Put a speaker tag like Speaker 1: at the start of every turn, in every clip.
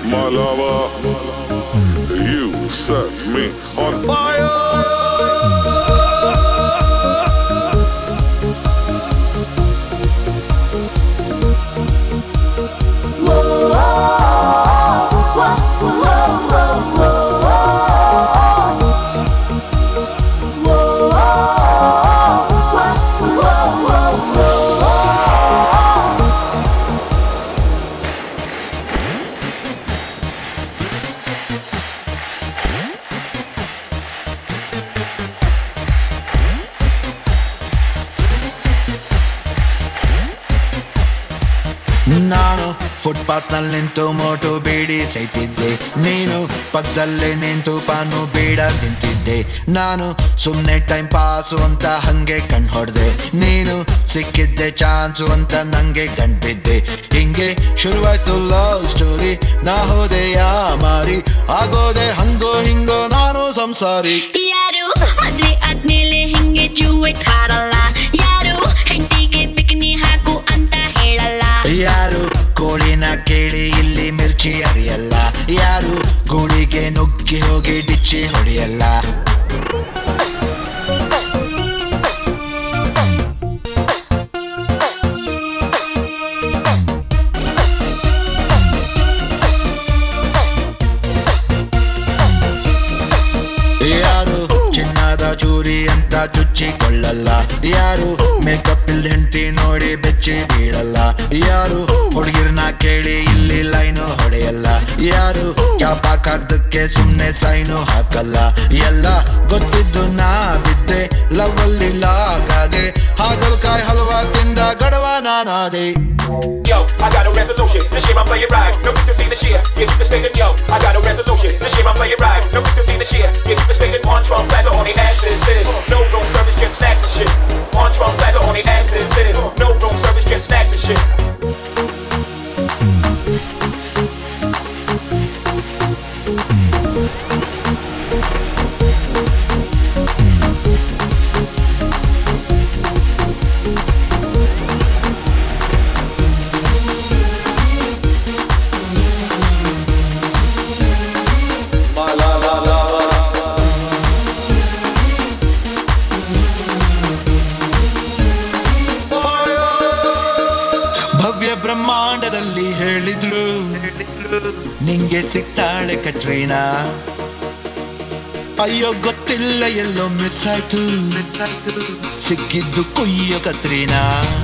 Speaker 1: My lover, you set me on fire.
Speaker 2: ನಾನು footpath ನಲ್ಲಿ ನಿಂತು ಮೋಟು ಬೀಡಿ ಸೈತಿದ್ದೆ, ನೀನು ಪಕ್ಕದಲ್ಲೇ ನಿಂತು ಪಾನು ಬೀಡ ತಿಂತಿದ್ದೆ. ನಾನು ಸುಮ್ನೆ ಟೈಮ್ ಪಾಸು ಅಂತ ಹಂಗೆ ಕಣ್ ಹೊಡ್ದೆ, ನೀನು ಸಿಕ್ಕಿದ್ದೆ ಚಾನ್ಸು ಅಂತ ನಂಗೆ ಗಂಟ್ಬಿದ್ದೆ. ಹಿಂಗೆ ಶುರುವಾಯ್ತು ಲವ್ ಸ್ಟೋರಿ, ನಾ ಹೋದೆ ಯಾ ಮಾರಿ, ಆಗೋದೆ ಹಂಗೋ ಹಿಂಗೋ ನಾನು ಸಂಸಾರಿ.
Speaker 3: ಯಾರು ಮದ್ವೆ ಆದ್ಮೇಲೆ ಹಿಂಗೆ ಜೂವೆಟ್ ಹಾರಲ್ಲ, ಯಾರು ಹೆಂಡತಿಗೆ ಬಿಕಿನಿ ಹಾಕು ಅಂತ ಹೇಳಲ್ಲ,
Speaker 2: ಯಾರು ಕೋಳಿನ ಕೇಳಿ ಇಲ್ಲಿ ಮಿರ್ಚಿ ಅರಿಯಲ್ಲ, ಯಾರು ಗೂಳಿಗೆ ನುಗ್ಗಿ ಹೋಗಿ ಡಿಚ್ಚಿ ಹೊಡೆಯಲ್ಲ. ಯಾರು ಚಿನ್ನದ ಚೂರಿ ಅಂತ ಚುಚ್ಚಿಕೊಳ್ಳಲ್ಲ, ಯಾರು ಮೇಕಪ್ ಇಲ್ದ ಹೆಂಡತಿ ನೋಡಿ ಬೆಚ್ಚಿ ಬೀಳಲ್ಲ, ಯಾರು ಹುಡುಗಿರ್ನ ಕೇಳಿ ಇಲ್ಲಿ ಲೈನು ಹೊಡೆಯಲ್ಲ, ಯಾರು ಕ್ಯಾಪ್ ಹಾಕಕ್ಕೆ ಸುಮ್ನೆ ಸೈನು ಹಾಕಲ್ಲ. ಎಲ್ಲ ಗೊತ್ತಿದ್ದು ನಾ ಬಿದ್ದೆ ಲವ್ ಅಲ್ಲಿ ಲಾಗಾದೆ, ಹಾಗಲಕಾಯಿ ಹಲ್ವಾ ತಿಂದ ಗಡವ ನಾನಾದೆ.
Speaker 4: Yo, I got a resolution. This year I'm playing right. No 16 this year. Yeah, keep it staying. Yo, I got a resolution. This year I'm playing right. No 16 this year. Yeah, keep it staying. On Trump plaza on the asses. No room service, just snacks and shit. On Trump plaza on the asses. No room service, just snacks and shit.
Speaker 2: ಭವ್ಯ ಬ್ರಹ್ಮಾಂಡದಲ್ಲಿ ಹೇಳಿದ್ರು ನಿಂಗೆ ಸಿಗ್ತಾಳೆ ಕಟ್ರೀನಾ, ಅಯ್ಯೋ ಗೊತ್ತಿಲ್ಲ ಎಲ್ಲೋ miss ಆಯ್ತು, ಸಿಕ್ಕಿದ್ದು ಕುಯ್ಯೋ Katrina.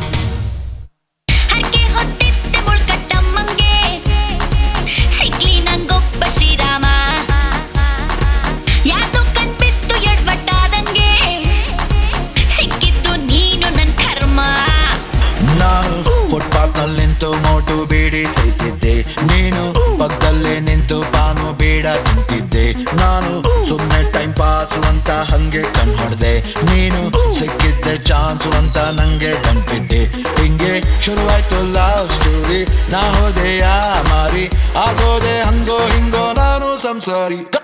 Speaker 2: Footpath ನಲ್ಲಿ ನಿಂತು ಮೋಟು ಬೀಡಿ ಸೈತಿದ್ದೆ, ನೀನು ಪಕ್ಕದಲ್ಲೇ ನಿಂತು ಪಾನು ಬೀಡ ತಿಂತಿದ್ದೆ. ನಾನು ಸುಮ್ನೆ ಟೈಮ್ ಪಾಸು ಅಂತ ಹಂಗೆ ಕಣ್ ಹೊಡ್ದೆ, ನೀನು ಸಿಕ್ಕಿದ್ದೆ ಚಾನ್ಸು ಅಂತ ನಂಗೆ ಗಂಟಿದ್ದೆ. ಹಿಂಗೆ ಶುರುವಾಯ್ತು ಲವ್ ಸ್ಟೋರಿ, ನಾ ಹೋದೆ ಯಾ ಮಾರಿ, ಆಗೋದೆ ಹಂಗೋ ಹಿಂಗೋ ನಾನು ಸಂಸಾರಿ.